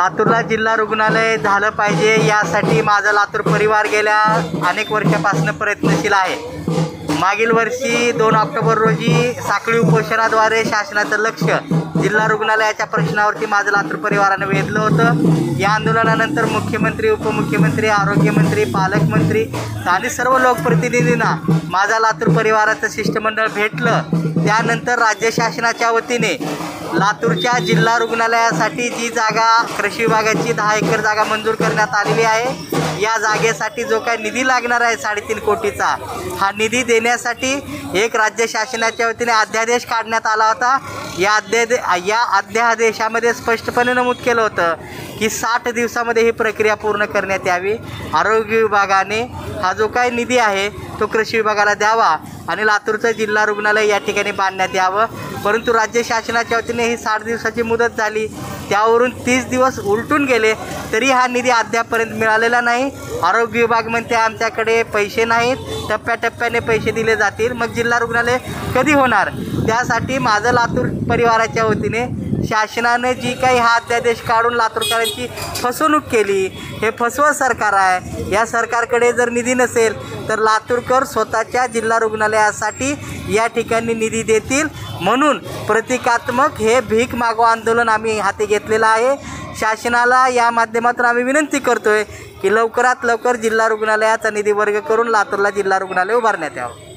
लातूरला जिल्हा रुग्णालय झालं पाहिजे यासाठी माझा लातूर परिवार गेल्या अनेक वर्षापासून प्रयत्नशील आहे। मागील वर्षी 2 ऑक्टोबर रोजी साखळी उपोषणाद्वारे शासनाचं लक्ष जिल्हा रुग्णालयाच्या प्रश्नावरती माझं लातूर परिवारानं वेधलं होतं। या आंदोलनानंतर मुख्यमंत्री, उपमुख्यमंत्री, आरोग्यमंत्री, पालकमंत्री आणि सर्व लोकप्रतिनिधींना माझा लातूर परिवाराचं शिष्टमंडळ भेटलं। त्यानंतर राज्य शासनाच्या वतीने लातूरच्या जिल्हा रुग्णालयासाठी जी जागा कृषी विभागाची 10 एकर जागा मंजूर करण्यात आलेली आहे, या जागेसाठी जो काही निधी लागणार आहे 3.5 कोटीचा, हा निधी देण्यासाठी एक राज्य शासनाच्या वतीने अध्यादेश काढण्यात आला होता। या अध्यादेशामध्ये स्पष्टपणे नमूद केलं होतं की 60 दिवसामध्ये ही प्रक्रिया पूर्ण करण्यात यावी। आरोग्य विभागाने हा जो काही निधी आहे तो कृषी विभागाला द्यावा आणि लातूरचं जिल्हा रुग्णालय या ठिकाणी बांधण्यात यावं। परंतु राज्य शासनाच्या वतीने ही 60 दिवसाची मुदत झाली, त्यावरून 30 दिवस उलटून गेले तरी हा निधी अद्यापर्यंत मिळालेला नाही। आरोग्य विभाग म्हणते आमच्याकडे पैसे नाहीत, टप्प्याटप्प्याने पैसे दिले जातील, मग जिल्हा रुग्णालय कधी होणार? त्यासाठी माझं लातूर परिवाराच्या वतीने शासनाने जी काही हा अध्यादेश काढून लातूरकरांची फसवणूक केली, हे फसवं सरकार आहे। या सरकारकडे जर निधी नसेल तर लातूरकर स्वतःच्या जिल्हा रुग्णालयासाठी या ठिकाणी निधी देतील, म्हणून प्रतिकात्मक हे भीक मागो आंदोलन आम्ही हाती घेतलेलं आहे। शासनाला या माध्यमातून आम्ही विनंती करतोय की लवकरात लवकर जिल्हा रुग्णालयाचा निधी वर्ग करून लातूरला जिल्हा रुग्णालय उभारण्यात यावं।